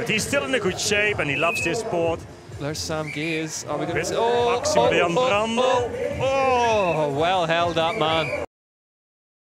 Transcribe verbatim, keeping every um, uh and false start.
But he's still in a good shape and he loves this sport. There's Sam Gears. Are we going to... Oh, Maximilian oh, Bramble. Oh, oh, well held up, man.